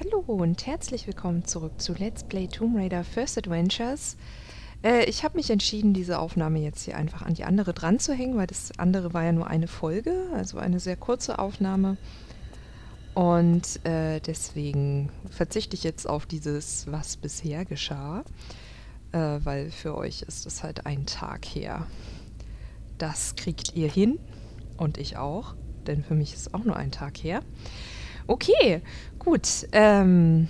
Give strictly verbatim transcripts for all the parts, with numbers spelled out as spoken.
Hallo und herzlich willkommen zurück zu Let's Play Tomb Raider First Adventures. Äh, ich habe mich entschieden, diese Aufnahme jetzt hier einfach an die andere dran zu hängen, weil das andere war ja nur eine Folge, also eine sehr kurze Aufnahme. Und äh, deswegen verzichte ich jetzt auf dieses, was bisher geschah, äh, weil für euch ist es halt ein Tag her. Das kriegt ihr hin und ich auch, denn für mich ist auch nur ein Tag her. Okay, gut. Ähm,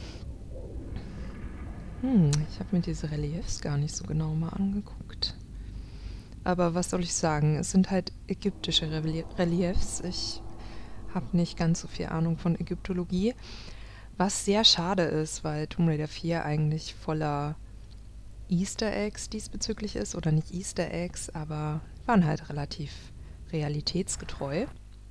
hm, ich habe mir diese Reliefs gar nicht so genau mal angeguckt. Aber was soll ich sagen? Es sind halt ägyptische Relie Reliefs. Ich habe nicht ganz so viel Ahnung von Ägyptologie. Was sehr schade ist, weil Tomb Raider vier eigentlich voller Easter Eggs diesbezüglich ist. Oder nicht Easter Eggs, aber waren halt relativ realitätsgetreu.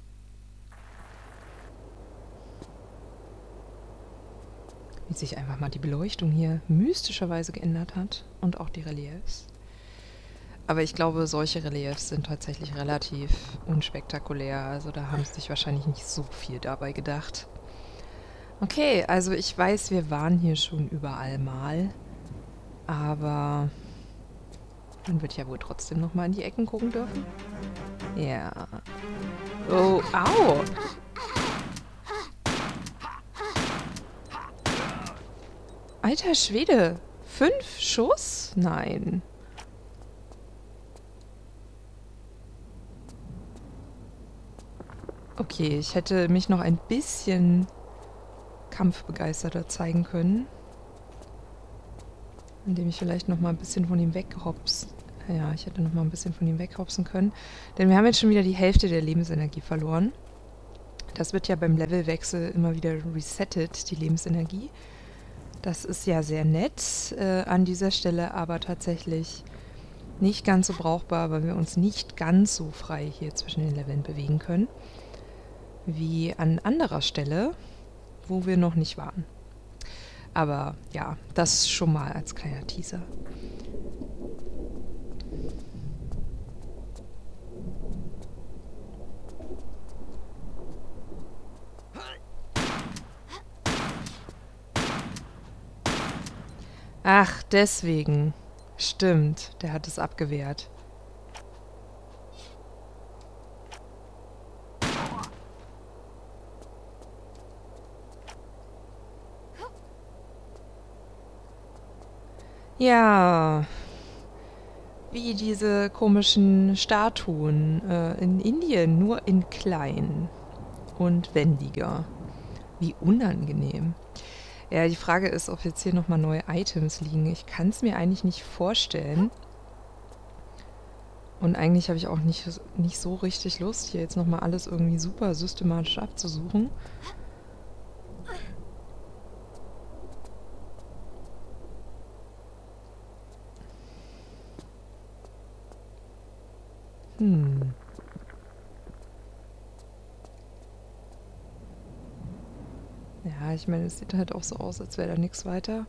Wie sich einfach mal die Beleuchtung hier mystischerweise geändert hat und auch die Reliefs. Aber ich glaube, solche Reliefs sind tatsächlich relativ unspektakulär. Also da haben sie sich wahrscheinlich nicht so viel dabei gedacht. Okay, also ich weiß, wir waren hier schon überall mal. Aber man wird ja wohl trotzdem noch mal in die Ecken gucken dürfen. Ja. Oh, au! Alter Schwede! Fünf Schuss? Nein. Okay, ich hätte mich noch ein bisschen kampfbegeisterter zeigen können. Indem ich vielleicht noch mal ein bisschen von ihm weghops. Ja, ich hätte noch mal ein bisschen von ihm weghopsen können. Denn wir haben jetzt schon wieder die Hälfte der Lebensenergie verloren. Das wird ja beim Levelwechsel immer wieder resettet, die Lebensenergie. Das ist ja sehr nett äh, an dieser Stelle, aber tatsächlich nicht ganz so brauchbar, weil wir uns nicht ganz so frei hier zwischen den Leveln bewegen können, wie an anderer Stelle, wo wir noch nicht waren. Aber ja, das schon mal als kleiner Teaser. Ach, deswegen. Stimmt, der hat es abgewehrt. Ja, wie diese komischen Statuen äh, in Indien, nur in klein und wendiger. Wie unangenehm. Ja, die Frage ist, ob jetzt hier nochmal neue Items liegen. Ich kann es mir eigentlich nicht vorstellen. Und eigentlich habe ich auch nicht, nicht so richtig Lust, hier jetzt nochmal alles irgendwie super systematisch abzusuchen. Hm. Ja, ich meine, es sieht halt auch so aus, als wäre da nichts weiter.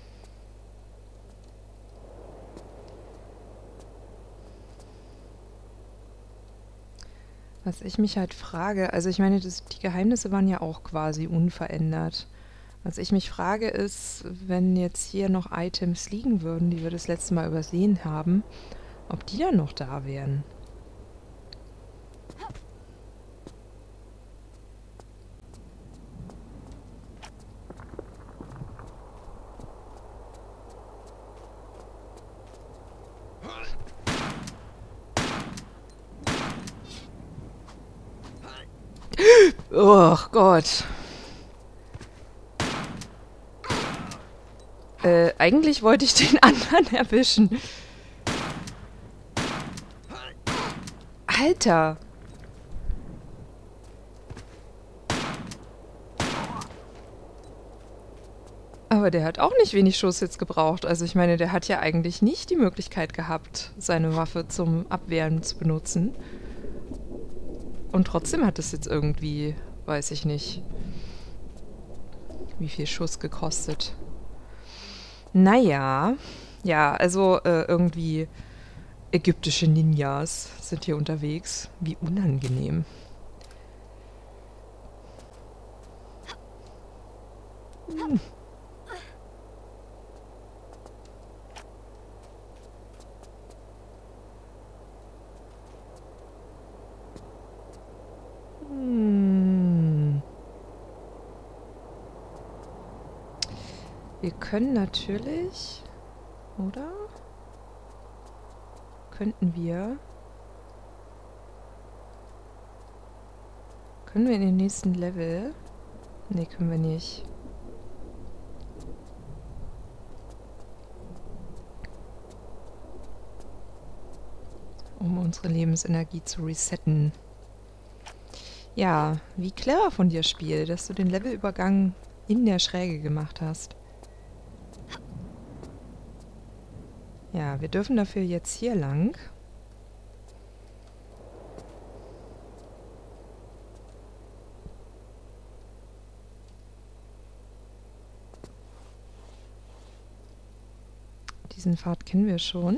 Was ich mich halt frage, also ich meine, das, die Geheimnisse waren ja auch quasi unverändert. Was ich mich frage ist, wenn jetzt hier noch Items liegen würden, die wir das letzte Mal übersehen haben, ob die dann noch da wären. Oh Gott. Äh, eigentlich wollte ich den anderen erwischen. Alter. Aber der hat auch nicht wenig Schuss jetzt gebraucht. Also ich meine, der hat ja eigentlich nicht die Möglichkeit gehabt, seine Waffe zum Abwehren zu benutzen. Und trotzdem hat es jetzt irgendwie, weiß ich nicht, wie viel Schuss gekostet. Naja, ja, also äh, irgendwie ägyptische Ninjas sind hier unterwegs. Wie unangenehm. Hm. Hm. Wir können natürlich, oder? Könnten wir... Können wir in den nächsten Level? Ne, können wir nicht. Um unsere Lebensenergie zu resetten. Ja, wie clever von dir, Spiel, dass du den Levelübergang in der Schräge gemacht hast. Ja, wir dürfen dafür jetzt hier lang. Diesen Pfad kennen wir schon.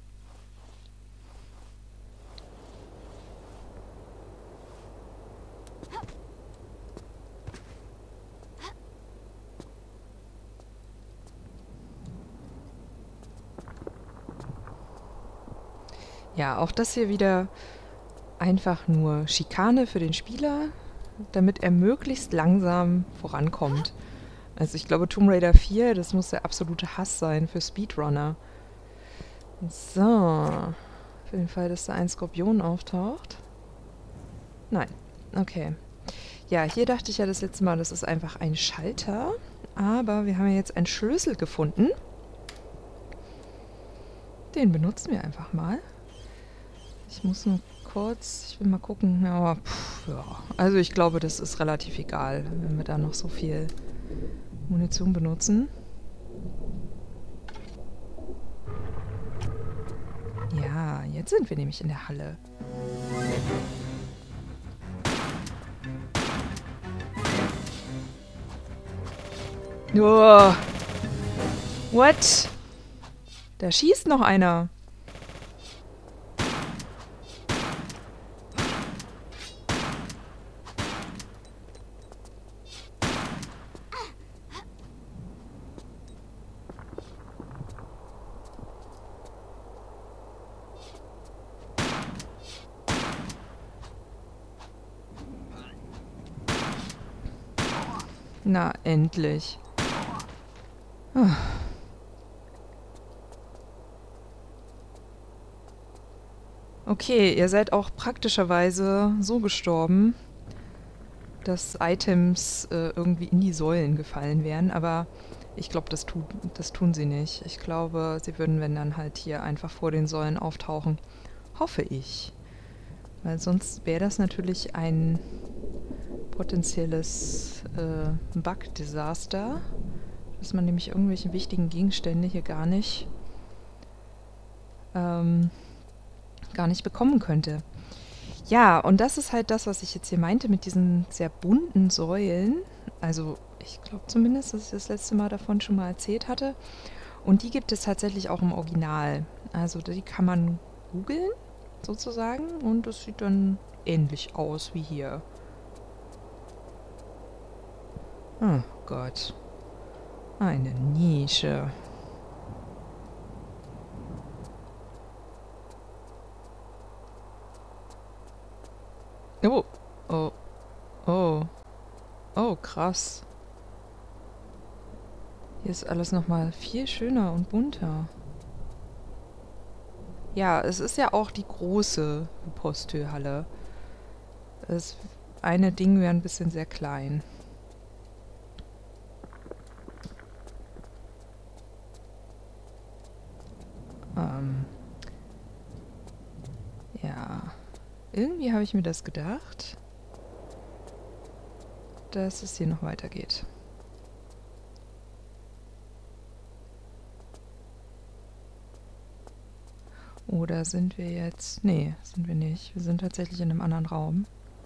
Ja, auch das hier wieder einfach nur Schikane für den Spieler, damit er möglichst langsam vorankommt. Also ich glaube, Tomb Raider vier, das muss der absolute Hass sein für Speedrunner. So. Für den Fall, dass da ein Skorpion auftaucht. Nein. Okay. Ja, hier dachte ich ja das letzte Mal, das ist einfach ein Schalter. Aber wir haben ja jetzt einen Schlüssel gefunden. Den benutzen wir einfach mal. Ich muss nur kurz, ich will mal gucken. Ja, pff, ja. Also ich glaube, das ist relativ egal, wenn wir da noch so viel Munition benutzen. Ja, jetzt sind wir nämlich in der Halle. Oh. What? Da schießt noch einer. Na, endlich. Ah. Okay, ihr seid auch praktischerweise so gestorben, dass Items äh, irgendwie in die Säulen gefallen wären, aber ich glaube, das, tu das tun sie nicht. Ich glaube, sie würden, wenn dann halt hier einfach vor den Säulen auftauchen. Hoffe ich. Weil sonst wäre das natürlich ein potenzielles äh, Bug-Desaster, dass man nämlich irgendwelche wichtigen Gegenstände hier gar nicht ähm, gar nicht bekommen könnte. Ja, und das ist halt das, was ich jetzt hier meinte mit diesen sehr bunten Säulen. Also ich glaube zumindest, dass ich das letzte Mal davon schon mal erzählt hatte. Und die gibt es tatsächlich auch im Original. Also die kann man googeln sozusagen und das sieht dann ähnlich aus wie hier. Oh Gott. Eine Nische. Oh. Oh. Oh. Oh, krass. Hier ist alles nochmal viel schöner und bunter. Ja, es ist ja auch die große Postölhalle. Das eine Ding wäre ein bisschen sehr klein. Ähm. Ja. Irgendwie habe ich mir das gedacht, dass es hier noch weitergeht. Oder sind wir jetzt... Nee, sind wir nicht. Wir sind tatsächlich in einem anderen Raum.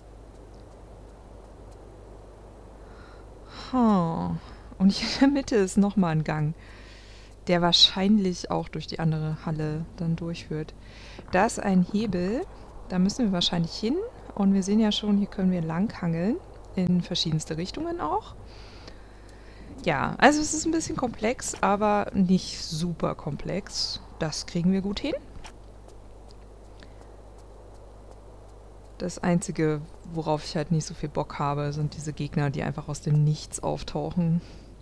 Huh. Und hier in der Mitte ist nochmal ein Gang, der wahrscheinlich auch durch die andere Halle dann durchführt. Da ist ein Hebel, da müssen wir wahrscheinlich hin. Und wir sehen ja schon, hier können wir langhangeln, in verschiedenste Richtungen auch. Ja, also es ist ein bisschen komplex, aber nicht super komplex. Das kriegen wir gut hin. Das Einzige, worauf ich halt nicht so viel Bock habe, sind diese Gegner, die einfach aus dem Nichts auftauchen.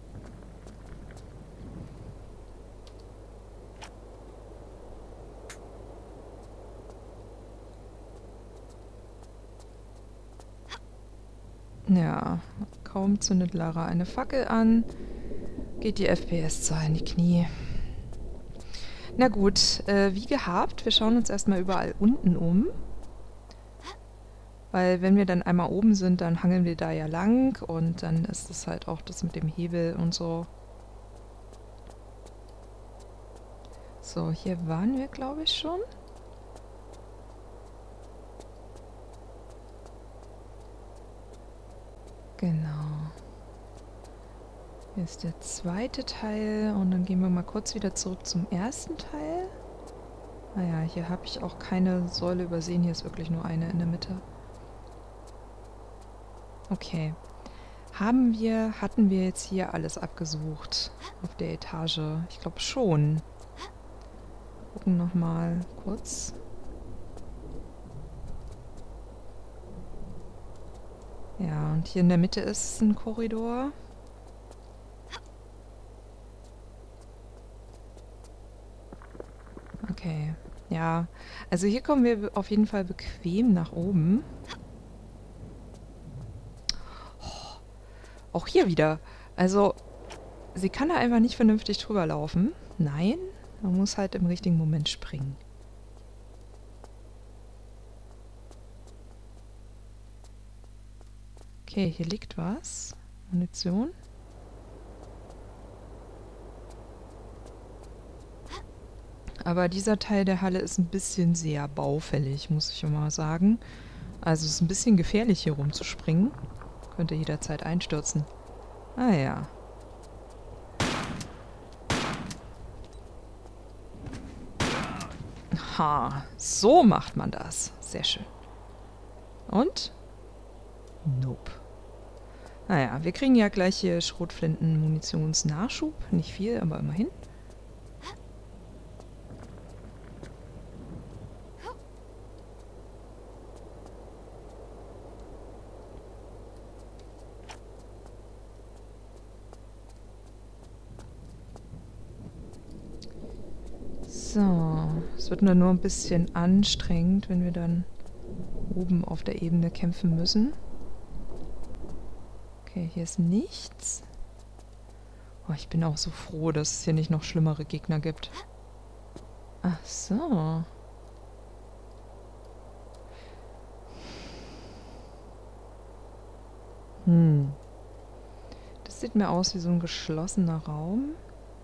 Ja, kaum zündet Lara eine Fackel an, geht die F P S-Zahl in die Knie. Na gut, äh, wie gehabt, wir schauen uns erstmal überall unten um. Weil wenn wir dann einmal oben sind, dann hangeln wir da ja lang und dann ist es halt auch das mit dem Hebel und so. So, hier waren wir, glaube ich, schon. Genau. Hier ist der zweite Teil und dann gehen wir mal kurz wieder zurück zum ersten Teil. Naja, hier habe ich auch keine Säule übersehen, hier ist wirklich nur eine in der Mitte. Okay. Haben wir, hatten wir jetzt hier alles abgesucht auf der Etage? Ich glaube schon. Gucken nochmal kurz. Ja, und hier in der Mitte ist ein Korridor. Okay, ja. Also hier kommen wir auf jeden Fall bequem nach oben. Oh, auch hier wieder. Also, sie kann da einfach nicht vernünftig drüber laufen. Nein, man muss halt im richtigen Moment springen. Okay, hier liegt was. Munition. Aber dieser Teil der Halle ist ein bisschen sehr baufällig, muss ich mal sagen. Also es ist ein bisschen gefährlich, hier rumzuspringen. Könnte jederzeit einstürzen. Ah ja. Ha, so macht man das. Sehr schön. Und? Nope. Naja, wir kriegen ja gleich hier Schrotflinten-Munitionsnachschub. Nicht viel, aber immerhin. So, es wird nur, nur ein bisschen anstrengend, wenn wir dann oben auf der Ebene kämpfen müssen. Okay, hier ist nichts. Oh, ich bin auch so froh, dass es hier nicht noch schlimmere Gegner gibt. Ach so. Hm. Das sieht mir aus wie so ein geschlossener Raum.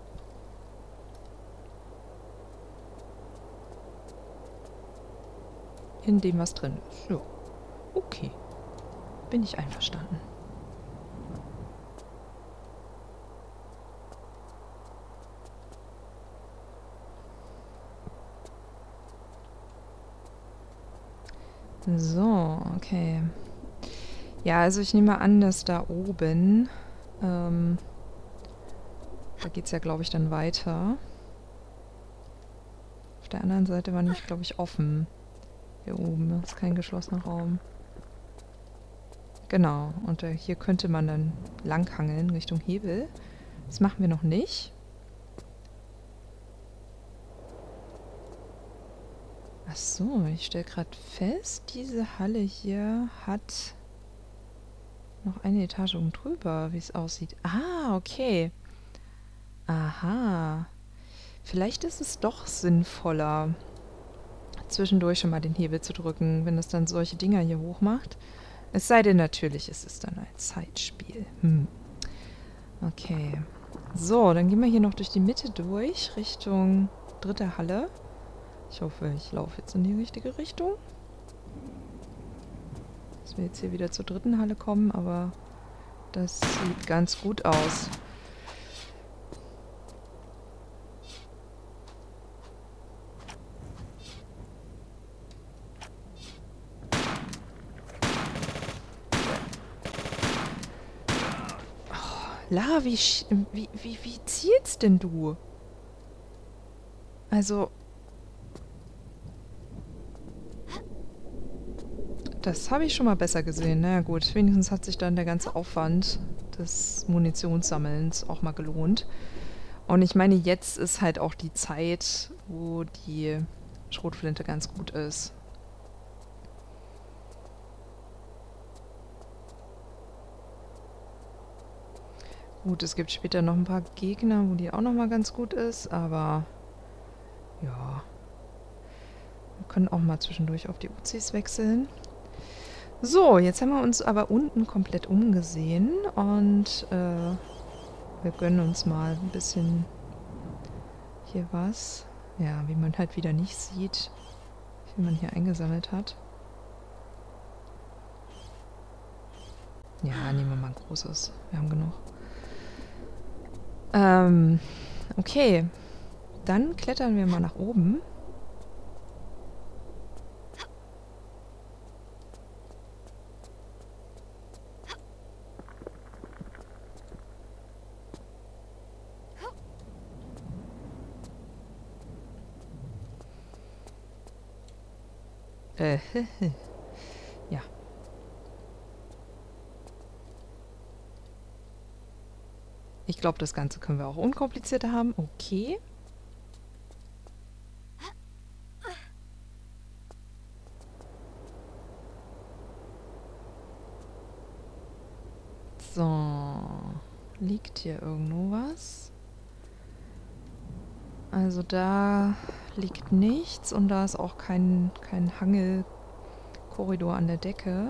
In dem was drin ist. So. Okay. Bin ich einverstanden. So, okay. Ja, also ich nehme an, dass da oben, ähm, da geht es ja, glaube ich, dann weiter. Auf der anderen Seite war nämlich, glaube ich, offen. Hier oben, das ist kein geschlossener Raum. Genau, und äh, hier könnte man dann langhangeln Richtung Hebel. Das machen wir noch nicht. Ach so, ich stelle gerade fest, diese Halle hier hat noch eine Etage oben drüber, wie es aussieht. Ah, okay. Aha. Vielleicht ist es doch sinnvoller, zwischendurch schon mal den Hebel zu drücken, wenn es dann solche Dinger hier hoch macht. Es sei denn, natürlich ist es dann ein Zeitspiel. Hm. Okay. So, dann gehen wir hier noch durch die Mitte durch, Richtung dritte Halle. Ich hoffe, ich laufe jetzt in die richtige Richtung. Dass wir jetzt hier wieder zur dritten Halle kommen, aber das sieht ganz gut aus. Lara, wie, wie, wie, wie zielst denn du? Also... Das habe ich schon mal besser gesehen. Na ja, gut, wenigstens hat sich dann der ganze Aufwand des Munitionssammelns auch mal gelohnt. Und ich meine, jetzt ist halt auch die Zeit, wo die Schrotflinte ganz gut ist. Gut, es gibt später noch ein paar Gegner, wo die auch noch mal ganz gut ist, aber ja. Wir können auch mal zwischendurch auf die Uzis wechseln. So, jetzt haben wir uns aber unten komplett umgesehen und äh, wir gönnen uns mal ein bisschen hier was. Ja, wie man halt wieder nicht sieht, wie viel man hier eingesammelt hat. Ja, nehmen wir mal ein großes. Wir haben genug. Ähm, okay. Dann klettern wir mal nach oben. Äh, ja. Ich glaube, das Ganze können wir auch unkomplizierter haben. Okay. So. Liegt hier irgendwo was? Also da liegt nichts und da ist auch kein, kein Hangelkorridor an der Decke.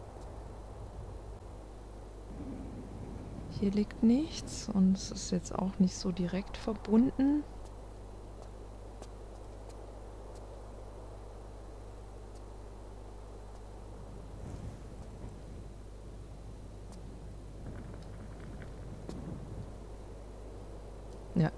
Hier liegt nichts und es ist jetzt auch nicht so direkt verbunden. Ja.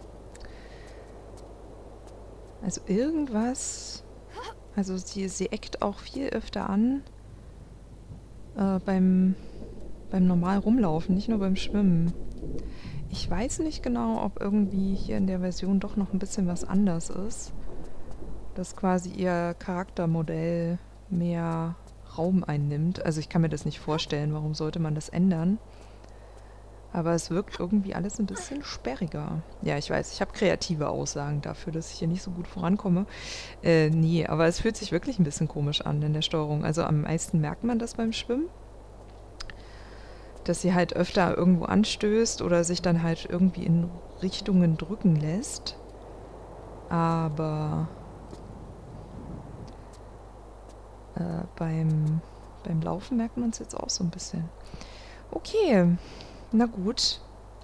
Also irgendwas... Also sie, sie eckt auch viel öfter an äh, beim, beim normal Rumlaufen, nicht nur beim Schwimmen. Ich weiß nicht genau, ob irgendwie hier in der Version doch noch ein bisschen was anders ist. Dass quasi ihr Charaktermodell mehr Raum einnimmt. Also ich kann mir das nicht vorstellen, warum sollte man das ändern? Aber es wirkt irgendwie alles ein bisschen sperriger. Ja, ich weiß, ich habe kreative Aussagen dafür, dass ich hier nicht so gut vorankomme. Äh, nee, aber es fühlt sich wirklich ein bisschen komisch an in der Steuerung. Also am meisten merkt man das beim Schwimmen. Dass sie halt öfter irgendwo anstößt oder sich dann halt irgendwie in Richtungen drücken lässt. Aber äh, beim, beim Laufen merkt man es jetzt auch so ein bisschen. Okay. Na gut.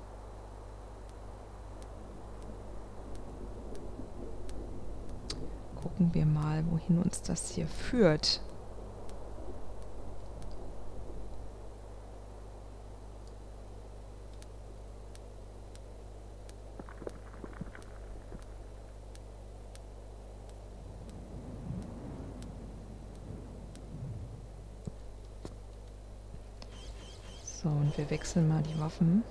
Gucken wir mal, wohin uns das hier führt. So, und wir wechseln mal die Waffen.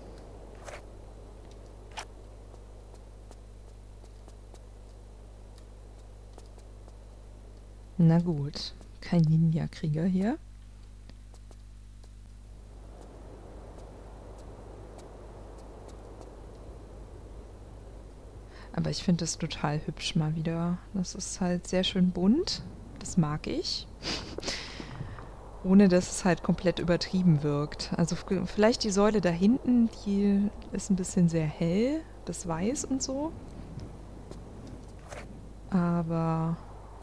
Na gut, kein Ninja-Krieger hier. Aber ich finde das total hübsch mal wieder. Das ist halt sehr schön bunt. Das mag ich. Ohne dass es halt komplett übertrieben wirkt. Also vielleicht die Säule da hinten, die ist ein bisschen sehr hell, das Weiß und so. Aber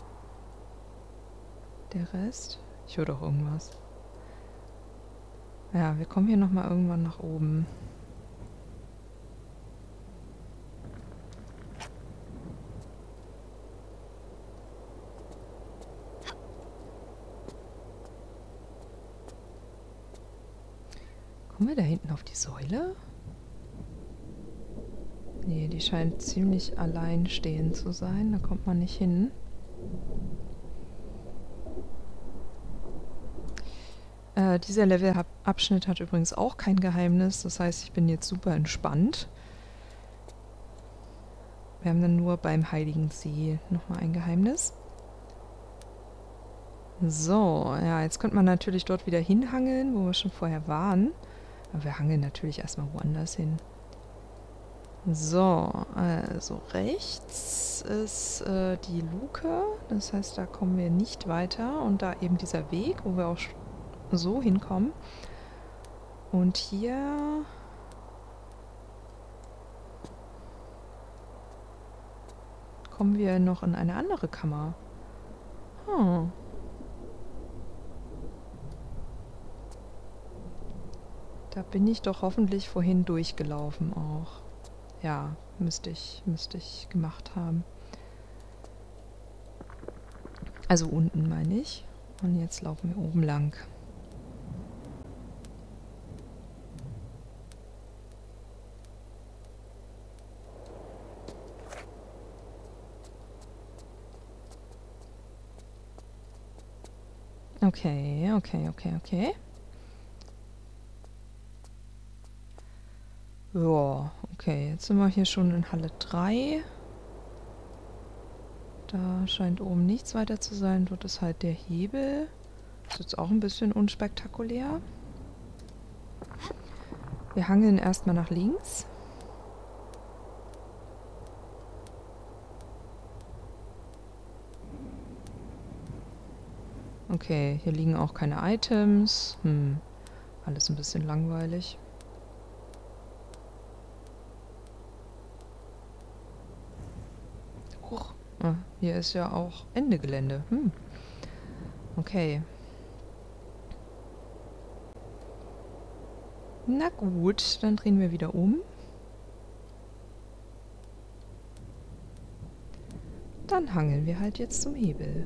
der Rest? Ich höre doch irgendwas. Ja, wir kommen hier nochmal irgendwann nach oben. Kommen wir da hinten auf die Säule? Nee, die scheint ziemlich alleinstehend zu sein. Da kommt man nicht hin. Äh, dieser Level hat Abschnitt hat übrigens auch kein Geheimnis. Das heißt, ich bin jetzt super entspannt. Wir haben dann nur beim Heiligen See nochmal ein Geheimnis. So, ja, jetzt könnte man natürlich dort wieder hinhangeln, wo wir schon vorher waren. Aber wir hangeln natürlich erstmal woanders hin. So, also rechts ist äh, die Luke. Das heißt, da kommen wir nicht weiter. Und da eben dieser Weg, wo wir auch so hinkommen. Und hier... kommen wir noch in eine andere Kammer. Hm. Da bin ich doch hoffentlich vorhin durchgelaufen auch. Ja, müsste ich, müsste ich gemacht haben. Also unten meine ich. Und jetzt laufen wir oben lang. Okay, okay, okay, okay. Ja, okay, jetzt sind wir hier schon in Halle drei. Da scheint oben nichts weiter zu sein. Dort ist halt der Hebel. Ist jetzt auch ein bisschen unspektakulär. Wir hangeln erstmal nach links. Okay, hier liegen auch keine Items. Hm, alles ein bisschen langweilig. Huch, ah, hier ist ja auch Ende Gelände. Hm, okay. Na gut, dann drehen wir wieder um. Dann hangeln wir halt jetzt zum Hebel.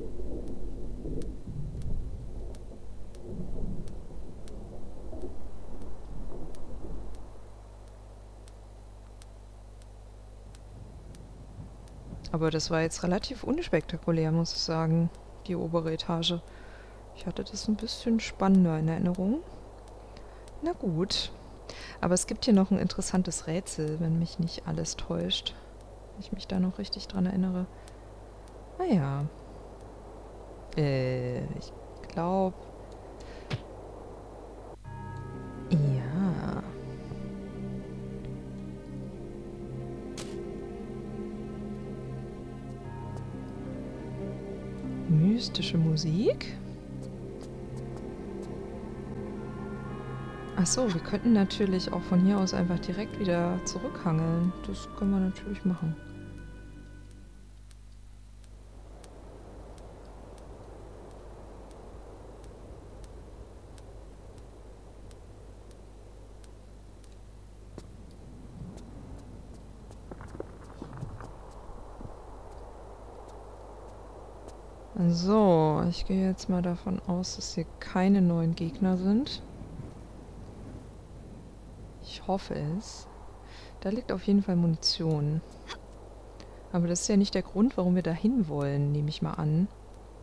Aber das war jetzt relativ unspektakulär, muss ich sagen, die obere Etage. Ich hatte das ein bisschen spannender in Erinnerung. Na gut. Aber es gibt hier noch ein interessantes Rätsel, wenn mich nicht alles täuscht. Wenn ich mich da noch richtig dran erinnere. Naja. Äh, ich glaube... Ja... Mystische Musik. Achso, wir könnten natürlich auch von hier aus einfach direkt wieder zurückhangeln. Das können wir natürlich machen. So, ich gehe jetzt mal davon aus, dass hier keine neuen Gegner sind. Ich hoffe es. Da liegt auf jeden Fall Munition. Aber das ist ja nicht der Grund, warum wir da hin wollen, nehme ich mal an.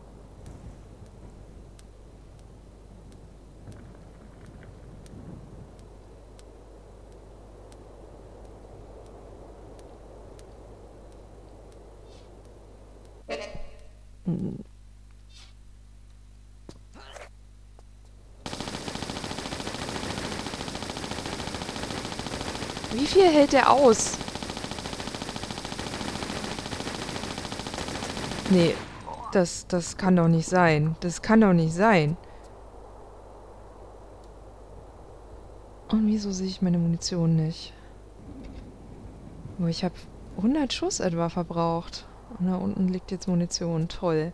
Hm. Wie viel hält der aus? Nee, das, das kann doch nicht sein. Das kann doch nicht sein. Und wieso sehe ich meine Munition nicht? Oh, ich habe hundert Schuss etwa verbraucht. Und da unten liegt jetzt Munition. Toll.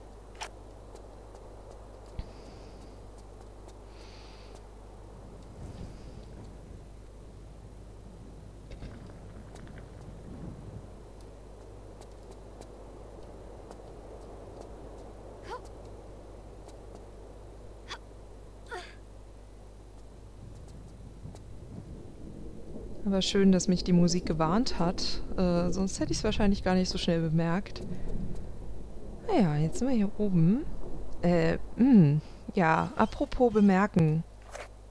Aber schön, dass mich die Musik gewarnt hat. Äh, sonst hätte ich es wahrscheinlich gar nicht so schnell bemerkt. Naja, jetzt sind wir hier oben. Äh, mh. Ja, apropos bemerken.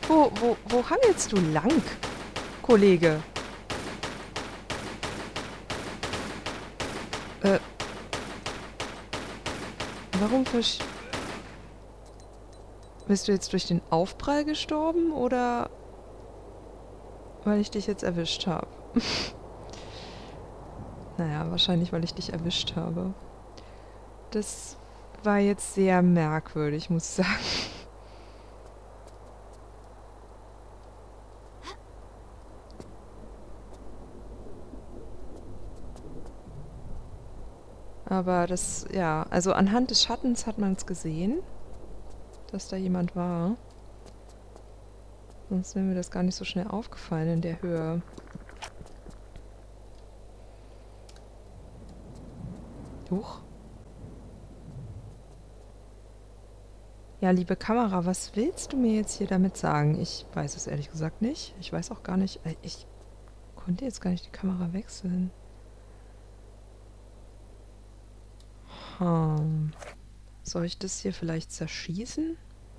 Wo, wo, wo hangelst du lang, Kollege? Äh. Warum versch... Bist du jetzt durch den Aufprall gestorben oder weil ich dich jetzt erwischt habe? Naja, wahrscheinlich, weil ich dich erwischt habe. Das war jetzt sehr merkwürdig, muss ich sagen. Aber das, ja, also anhand des Schattens hat man es gesehen, dass da jemand war. Sonst wäre mir das gar nicht so schnell aufgefallen in der Höhe. Huch. Ja, liebe Kamera, was willst du mir jetzt hier damit sagen? Ich weiß es ehrlich gesagt nicht. Ich weiß auch gar nicht, ich konnte jetzt gar nicht die Kamera wechseln. Hm. Soll ich das hier vielleicht zerschießen?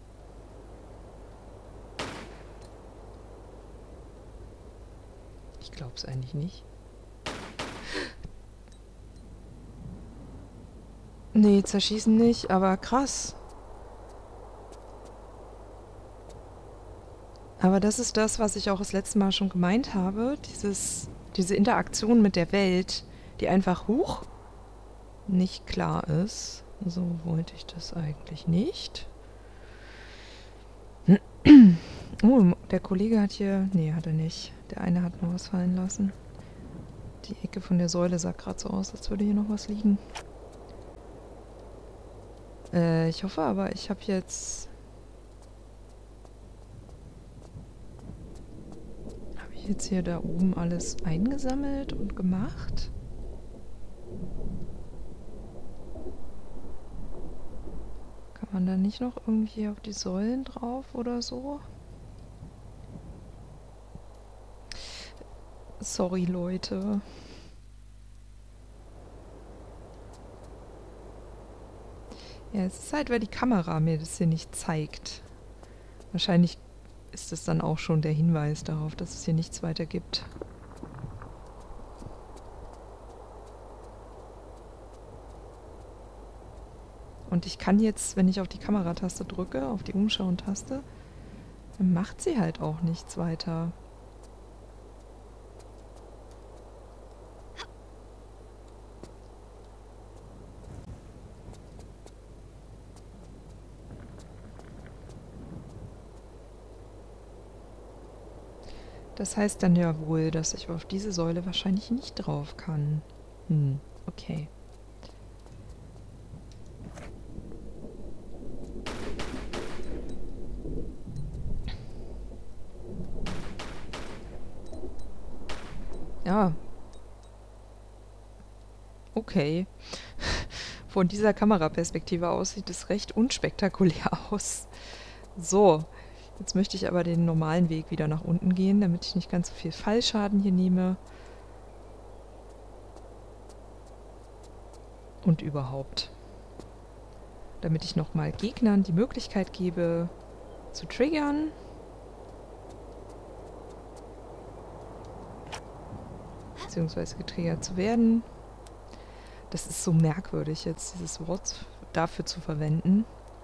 Ich glaube es eigentlich nicht. Nee, zerschießen nicht, aber krass. Aber das ist das, was ich auch das letzte Mal schon gemeint habe. Dieses, diese Interaktion mit der Welt, die einfach hoch nicht klar ist. So wollte ich das eigentlich nicht. Oh, der Kollege hat hier... Nee, hat er nicht. Der eine hat nur was fallen lassen. Die Ecke von der Säule sah gerade so aus, als würde hier noch was liegen. Äh, ich hoffe aber, ich habe jetzt... Habe ich jetzt hier da oben alles eingesammelt und gemacht? Kann man da nicht noch irgendwie auf die Säulen drauf oder so? Sorry, Leute. Ja, es ist halt, weil die Kamera mir das hier nicht zeigt. Wahrscheinlich ist das dann auch schon der Hinweis darauf, dass es hier nichts weiter gibt. Und ich kann jetzt, wenn ich auf die Kamerataste drücke, auf die Umschauen-Taste, dann macht sie halt auch nichts weiter. Das heißt dann ja wohl, dass ich auf diese Säule wahrscheinlich nicht drauf kann. Hm, okay. Ja. Okay. Von dieser Kameraperspektive aus sieht es recht unspektakulär aus. So. Jetzt möchte ich aber den normalen Weg wieder nach unten gehen, damit ich nicht ganz so viel Fallschaden hier nehme. Und überhaupt. Damit ich nochmal Gegnern die Möglichkeit gebe, zu triggern. Beziehungsweise getriggert zu werden. Das ist so merkwürdig, jetzt dieses Wort dafür zu verwenden.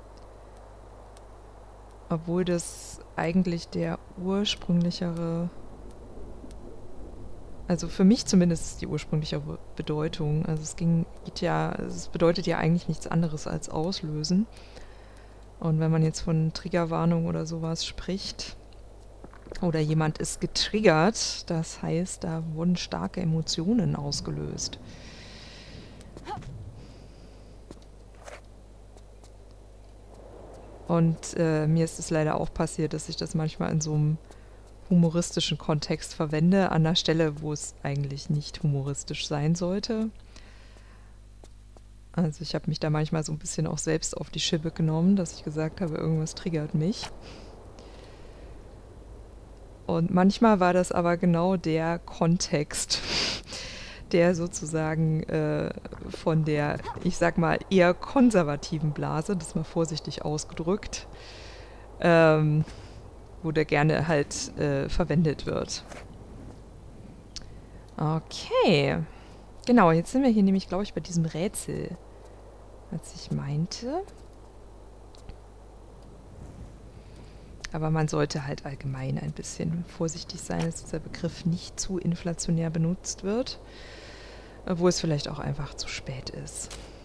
Obwohl das eigentlich der ursprünglichere, also für mich zumindest ist die ursprünglichere Bedeutung. Also es ging, geht ja, es bedeutet ja eigentlich nichts anderes als auslösen. Und wenn man jetzt von Triggerwarnung oder sowas spricht, oder jemand ist getriggert, das heißt, da wurden starke Emotionen ausgelöst. Und äh, mir ist es leider auch passiert, dass ich das manchmal in so einem humoristischen Kontext verwende, an der Stelle, wo es eigentlich nicht humoristisch sein sollte. Also ich habe mich da manchmal so ein bisschen auch selbst auf die Schippe genommen, dass ich gesagt habe, irgendwas triggert mich. Und manchmal war das aber genau der Kontext, der sozusagen äh, von der, ich sag mal, eher konservativen Blase, das mal vorsichtig ausgedrückt, ähm, wo der gerne halt äh, verwendet wird. Okay. Genau, jetzt sind wir hier nämlich, glaube ich, bei diesem Rätsel, was ich meinte. Aber man sollte halt allgemein ein bisschen vorsichtig sein, dass dieser Begriff nicht zu inflationär benutzt wird, wo es vielleicht auch einfach zu spät ist.